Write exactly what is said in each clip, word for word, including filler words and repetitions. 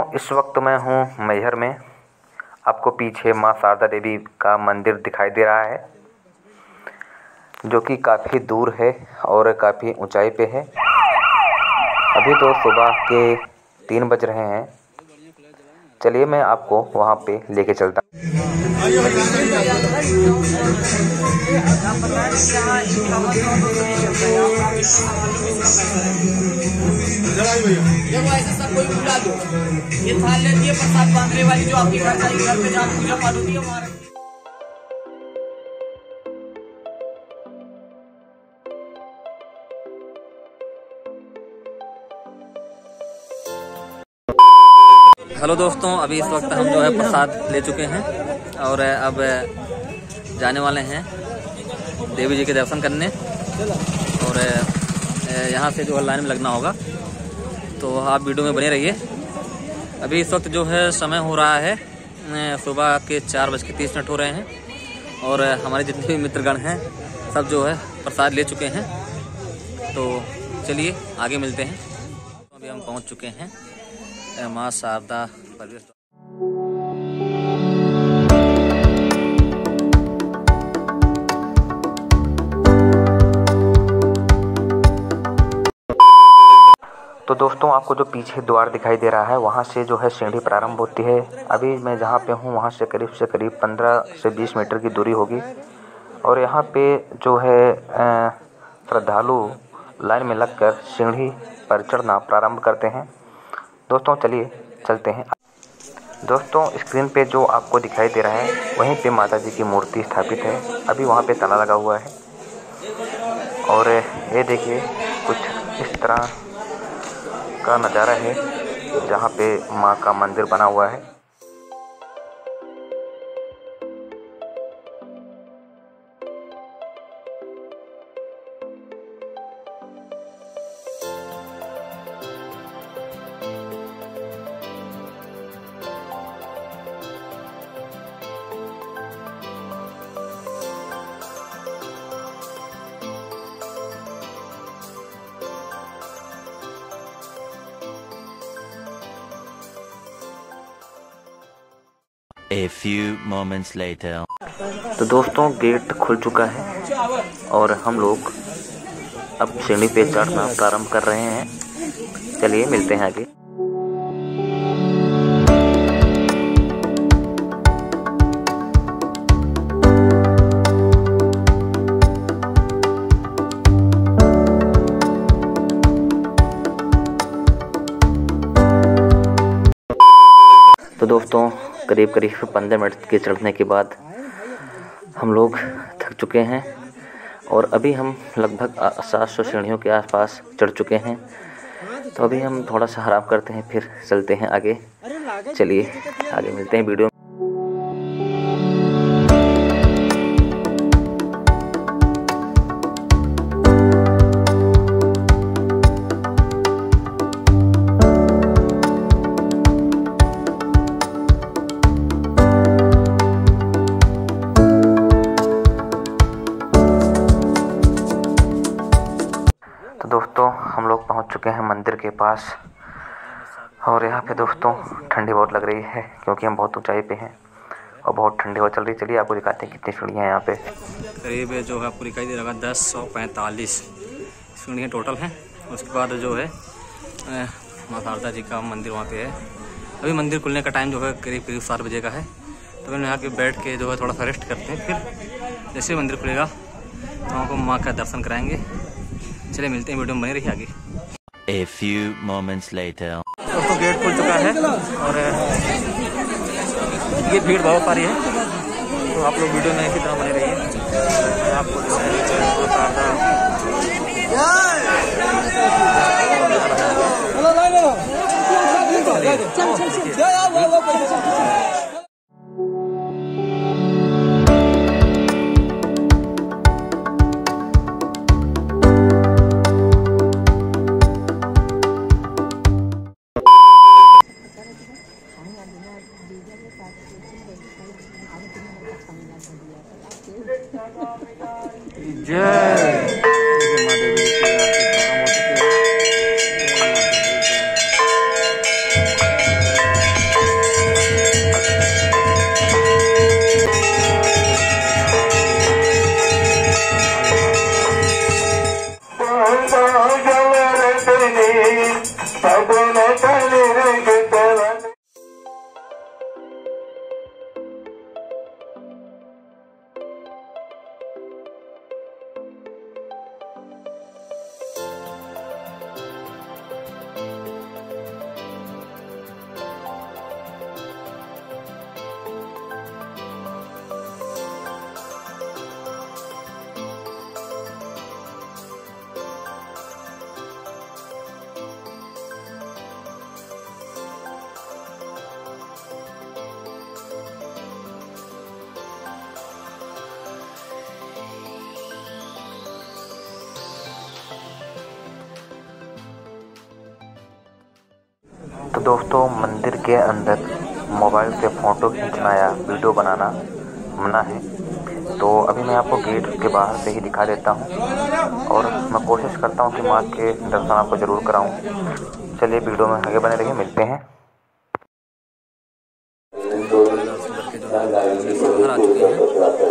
इस वक्त मैं हूँ मैहर में। आपको पीछे माँ शारदा देवी का मंदिर दिखाई दे रहा है, जो कि काफ़ी दूर है और काफ़ी ऊंचाई पे है। अभी तो सुबह के तीन बज रहे हैं। चलिए मैं आपको वहाँ पे लेके चलता हूँ। देखो ऐसे सब कोई बुला दो, ये थाल लेती है प्रसाद बांधने वाली, जो आपके घर जाएगी, घर पे जहाँ पूजा पाठ होती है वहाँ। हेलो दोस्तों, अभी इस वक्त हम जो है प्रसाद ले चुके हैं और अब जाने वाले हैं देवी जी के दर्शन करने। और यहाँ से जो है लाइन में लगना होगा, तो आप वीडियो में बने रहिए। अभी इस वक्त जो है समय हो रहा है सुबह के चार बज के तीस मिनट हो रहे हैं और हमारे जितने भी मित्रगण हैं सब जो है प्रसाद ले चुके हैं। तो चलिए आगे मिलते हैं। तो अभी हम पहुँच चुके हैं माँ शारदा परिवेश। तो दोस्तों, आपको जो पीछे द्वार दिखाई दे रहा है, वहाँ से जो है सीढ़ी प्रारंभ होती है। अभी मैं जहाँ पे हूँ वहाँ से करीब से करीब पंद्रह से बीस मीटर की दूरी होगी। और यहाँ पे जो है श्रद्धालु लाइन में लगकर सीढ़ी पर चढ़ना प्रारंभ करते हैं। दोस्तों चलिए चलते हैं। दोस्तों, स्क्रीन पे जो आपको दिखाई दे रहा है वहीं पे माता जी की मूर्ति स्थापित है। अभी वहाँ पे ताला लगा हुआ है और ये देखिए कुछ इस तरह का नज़ारा है जहाँ पे माँ का मंदिर बना हुआ है। A few moments later. तो दोस्तों, गेट खुल चुका है और हम लोग अब सीढ़ी पे चढ़ना प्रारंभ कर रहे हैं। चलिए मिलते हैं आगे। तो दोस्तों, करीब करीब पंद्रह मिनट के चढ़ने के बाद हम लोग थक चुके हैं और अभी हम लगभग सात सौ सीढ़ियों के आसपास चढ़ चुके हैं। तो अभी हम थोड़ा सा आराम करते हैं, फिर चलते हैं आगे। चलिए आगे मिलते हैं वीडियो में। दोस्तों, हम लोग पहुंच चुके हैं मंदिर के पास और यहाँ पे दोस्तों ठंडी बहुत लग रही है क्योंकि हम बहुत ऊंचाई पे हैं और बहुत ठंडी हवा चल रही है। चलिए आपको दिखाते हैं कितनी सीढ़ियाँ हैं यहाँ पे। करीब जो है आपको दिखाई दे रहा है दस सौ पैंतालीस सीढ़ियाँ टोटल हैं। उसके बाद जो है माँ शारदा जी का मंदिर वहाँ पे है। अभी मंदिर खुलने का टाइम जो है करीब करीब सात बजे का है। तो हम यहाँ के बैठ के जो है थोड़ा सा रेस्ट करते हैं, फिर जैसे मंदिर खुलेगा तो हमको माँ का दर्शन कराएंगे। चलिए मिलते हैं, वीडियो में बने रहिए आगे। A few moments later. दोस्तों, गेट खुल चुका है और ये भीड़ बहुत सारी है, तो आप लोग वीडियो में इसी तरह बने रहिए। आपको जय माँ देवी की आरती प्रारंभ हो चुकी है। तो दोस्तों मंदिर के अंदर मोबाइल से फ़ोटो खींचना या वीडियो बनाना मना है। तो अभी मैं आपको गेट के बाहर से ही दिखा देता हूँ और मैं कोशिश करता हूँ कि माँ के दर्शन आपको ज़रूर कराऊँ। चलिए वीडियो में आगे बने रहिए, मिलते हैं। बाहर आ चुके हैं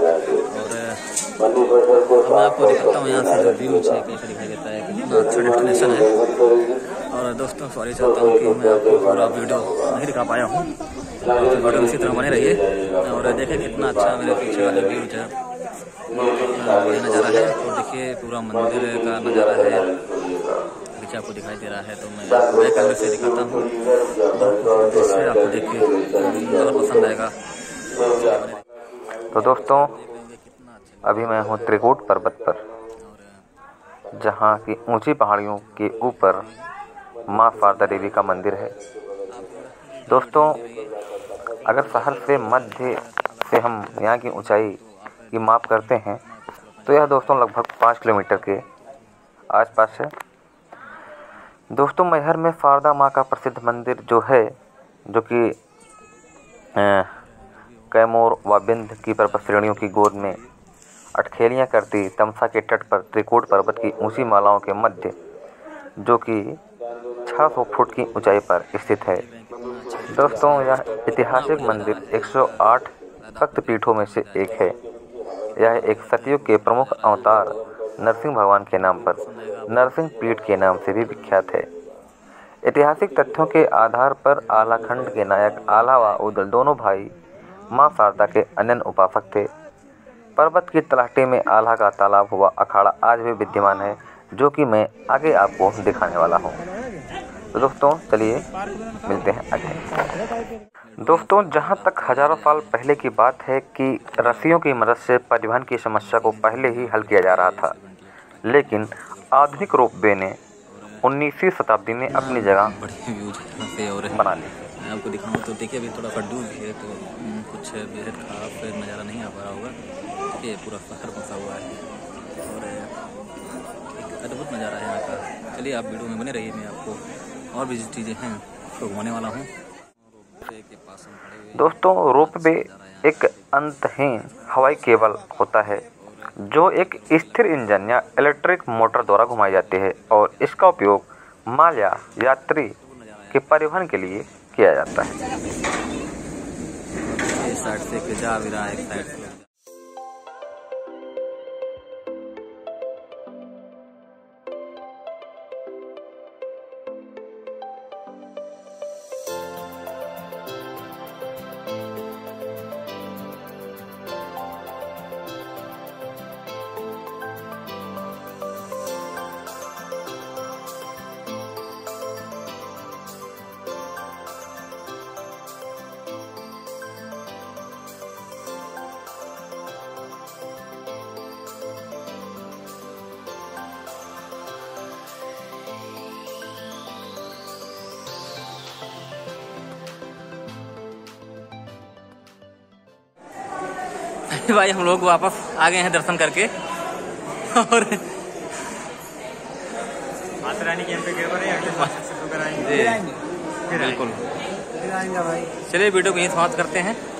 और मैं आपको दिखाता हूँ यहाँ से जो व्यू है कैसे दिखाई देता है, कितना अच्छा डेस्टिनेशन है। और दोस्तों सॉरी चाहता हूँ कि मैं आपको पूरा वीडियो नहीं दिखा पाया हूँ, तो वीडियो इसी तरह बने रहिए और देखें कितना अच्छा मेरे पीछे वाला व्यू है, ये नज़ारा है। तो देखिए पूरा मंदिर का नज़ारा है, पीछे आपको दिखाई दे रहा है। तो मैं बैक कैमरे से दिखाता हूँ, इससे आपको देख के ज़्यादा पसंद आएगा। तो दोस्तों अभी मैं हूँ त्रिकूट पर्वत पर, जहाँ की ऊंची पहाड़ियों के ऊपर माँ शारदा देवी का मंदिर है। दोस्तों अगर शहर से मध्य से हम यहाँ की ऊंचाई की माप करते हैं तो यह दोस्तों लगभग पाँच किलोमीटर के आसपास है। दोस्तों मैहर में शारदा माँ का प्रसिद्ध मंदिर जो है, जो कि कैमूर व बिंद की पर्वत श्रेणियों की गोद में अटखेलियाँ करती तमसा के तट पर त्रिकूट पर्वत की ऊंची मालाओं के मध्य, जो कि छह सौ फुट की ऊंचाई पर स्थित है। दोस्तों यह ऐतिहासिक मंदिर एक सौ आठ शक्तिपीठों में से एक है। यह एक सतयुग के प्रमुख अवतार नरसिंह भगवान के नाम पर नरसिंह पीठ के नाम से भी विख्यात है। ऐतिहासिक तथ्यों के आधार पर आलाखंड के नायक आला व उदल दोनों भाई माँ शारदा के अनन्य उपासक थे। पर्वत की तलहटी में आल्हा का तालाब हुआ अखाड़ा आज भी विद्यमान है, जो कि मैं आगे आपको दिखाने वाला हूँ। तो दोस्तों चलिए मिलते हैं आगे। दोस्तों जहाँ तक हजारों साल पहले की बात है कि रस्सियों की मदद से परिवहन की समस्या को पहले ही हल किया जा रहा था, लेकिन आधुनिक रोपवे ने उन्नीसवीं शताब्दी में अपनी जगह बना ली। मैं आपको दिखाऊँ तो देखिए अभी थोड़ा सा डूब भी है, तो कुछ बेहद खराब नज़ारा नहीं आ पा रहा होगा। देखिए पूरा पत्थर फंसा हुआ है और एक अद्भुत नज़ारा है यहाँ का। चलिए आप वीडियो में बने रहिए, मैं आपको और भी चीज़ें हैं तो घुमाने वाला हूँ। दोस्तों रोपवे एक अंतहीन हवाई केबल होता है जो एक स्थिर इंजन या इलेक्ट्रिक मोटर द्वारा घुमाई जाती है और इसका उपयोग माल या यात्री के परिवहन के लिए किया जाता है। इस साइड से जा भी रहा है, एक साइड से भाई हम लोग वापस आ गए हैं दर्शन करके और माता रानी के पे बिल्कुल चलिए वीडियो को यहीं समाप्त करते हैं।